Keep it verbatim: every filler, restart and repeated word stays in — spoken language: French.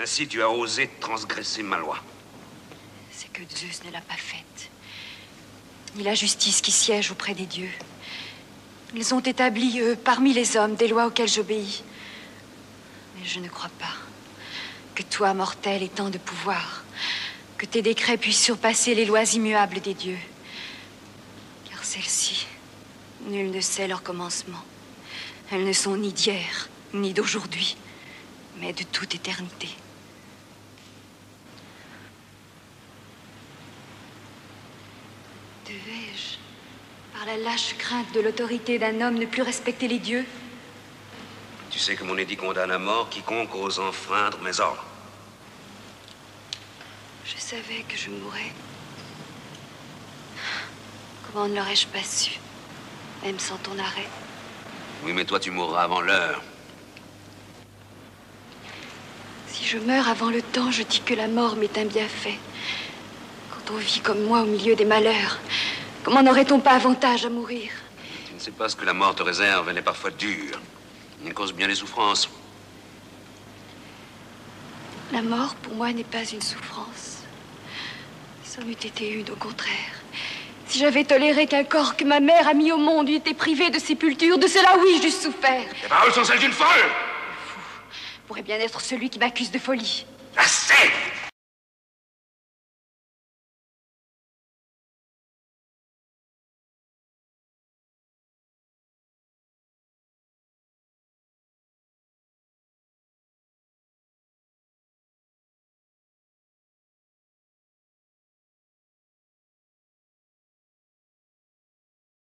Ainsi, tu as osé transgresser ma loi. C'est que Zeus ne l'a pas faite. Ni la justice qui siège auprès des dieux. Ils ont établi, eux, parmi les hommes, des lois auxquelles j'obéis. Mais je ne crois pas que toi, mortel, aies tant de pouvoir, que tes décrets puissent surpasser les lois immuables des dieux. Car celles-ci, nul ne sait leur commencement. Elles ne sont ni d'hier, ni d'aujourd'hui, mais de toute éternité. Devais-je, par la lâche crainte de l'autorité d'un homme, ne plus respecter les dieux? Tu sais que mon édit condamne à mort quiconque ose enfreindre mes ordres. Je savais que je mourrais. Comment ne l'aurais-je pas su, même sans ton arrêt? Oui, mais toi, tu mourras avant l'heure. Si je meurs avant le temps, je dis que la mort m'est un bienfait. Quand on vit comme moi au milieu des malheurs, comment n'aurait-on pas avantage à mourir? Tu ne sais pas ce que la mort te réserve, elle est parfois dure. Elle cause bien les souffrances. La mort, pour moi, n'est pas une souffrance. Si c'en eût été une, au contraire. Si j'avais toléré qu'un corps que ma mère a mis au monde eût été privé de sépulture, de cela, oui, j'eusse souffert. Tes paroles sont celles d'une folle! Le fou pourrait bien être celui qui m'accuse de folie.